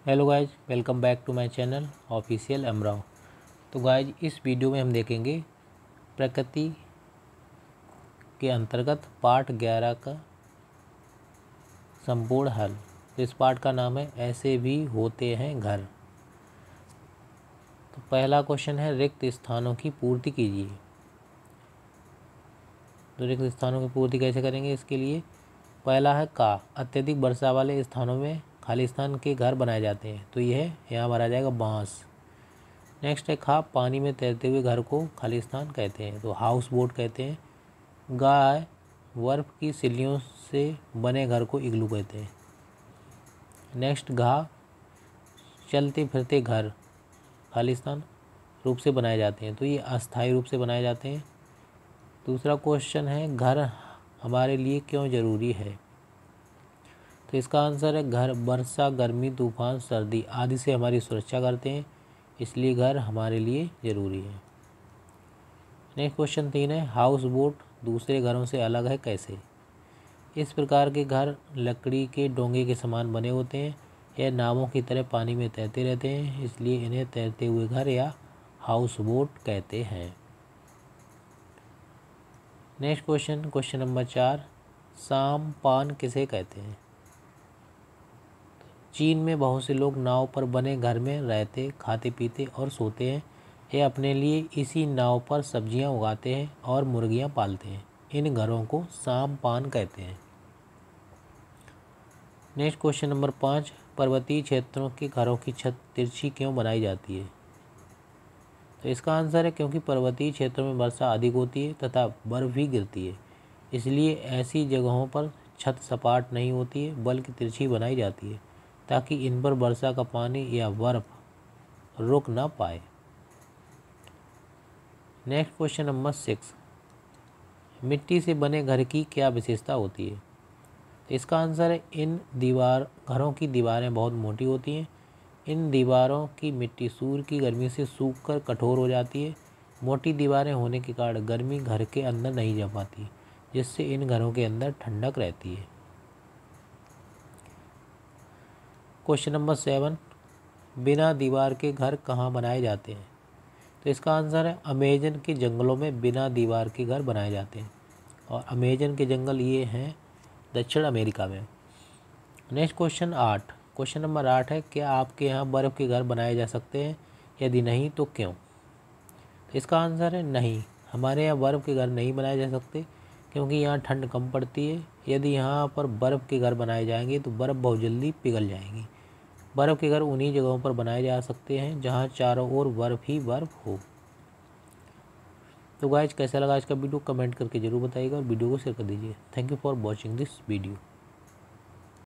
Hello guys, welcome back to my channel official Amrao. तो guys, इस video में हम देखेंगे प्रकृति के अंतर्गत पार्ट 11 का संपूर्ण हल। तो इस पार्ट का नाम है ऐसे भी होते हैं घर। तो पहला क्वेश्चन है रिक्त स्थानों की पूर्ति कीजिए। तो रिक्त स्थानों की पूर्ति कैसे करेंगे? इसके लिए पहला है का, अत्यधिक वर्षा वाले स्थानों में खाली स्थान के घर बनाए जाते हैं। तो यह यहाँ भरा जाएगा बांस। नेक्स्ट है खा, पानी में तैरते हुए घर को खाली स्थान कहते हैं, तो हाउस बोट कहते हैं। गाय, बर्फ की सिल्लियों से बने घर को इग्लू कहते हैं। नेक्स्ट घा, चलते फिरते घर खाली स्थान रूप से बनाए जाते हैं, तो ये अस्थायी रूप से बनाए जाते हैं। दूसरा क्वेश्चन है घर हमारे लिए क्यों ज़रूरी है? तो इसका आंसर है घर वर्षा, गर्मी, तूफान, सर्दी आदि से हमारी सुरक्षा करते हैं, इसलिए घर हमारे लिए ज़रूरी है। नेक्स्ट क्वेश्चन 3 है हाउस बोट दूसरे घरों से अलग है कैसे? इस प्रकार के घर लकड़ी के डोंगे के समान बने होते हैं। यह नावों की तरह पानी में तैरते रहते हैं, इसलिए इन्हें तैरते हुए घर या हाउस बोट कहते हैं। नेक्स्ट क्वेश्चन नंबर 4, सामपान किसे कहते हैं? चीन में बहुत से लोग नाव पर बने घर में रहते, खाते पीते और सोते हैं। ये अपने लिए इसी नाव पर सब्जियां उगाते हैं और मुर्गियां पालते हैं। इन घरों को सामपान कहते हैं। नेक्स्ट क्वेश्चन नंबर 5, पर्वतीय क्षेत्रों के घरों की छत तिरछी क्यों बनाई जाती है? तो इसका आंसर है क्योंकि पर्वतीय क्षेत्रों में वर्षा अधिक होती है तथा बर्फ भी गिरती है, इसलिए ऐसी जगहों पर छत सपाट नहीं होती है बल्कि तिरछी बनाई जाती है, ताकि इन पर वर्षा का पानी या बर्फ रुक ना पाए। नेक्स्ट क्वेश्चन नंबर 6, मिट्टी से बने घर की क्या विशेषता होती है? तो इसका आंसर है इन घरों की दीवारें बहुत मोटी होती हैं। इन दीवारों की मिट्टी सूर्य की गर्मी से सूखकर कठोर हो जाती है। मोटी दीवारें होने के कारण गर्मी घर के अंदर नहीं जा पाती, जिससे इन घरों के अंदर ठंडक रहती है। क्वेश्चन नंबर 7, बिना दीवार के घर कहाँ बनाए जाते हैं? तो इसका आंसर है अमेजन के जंगलों में बिना दीवार के घर बनाए जाते हैं, और अमेजन के जंगल ये हैं दक्षिण अमेरिका में। नेक्स्ट क्वेश्चन नंबर 8 है क्या आपके यहाँ बर्फ़ के घर बनाए जा सकते हैं? यदि नहीं तो क्यों? तो इसका आंसर है नहीं, हमारे यहाँ बर्फ़ के घर नहीं बनाए जा सकते क्योंकि यहाँ ठंड कम पड़ती है। यदि यहाँ पर बर्फ़ के घर बनाए जाएंगे तो बर्फ़ बहुत जल्दी पिघल जाएगी। बर्फ़ के घर उन्हीं जगहों पर बनाए जा सकते हैं जहाँ चारों ओर बर्फ़ ही बर्फ़ हो। तो गाइस, कैसा लगा आज का वीडियो कमेंट करके ज़रूर बताइएगा और वीडियो को शेयर कर दीजिए। Thank you for watching this video.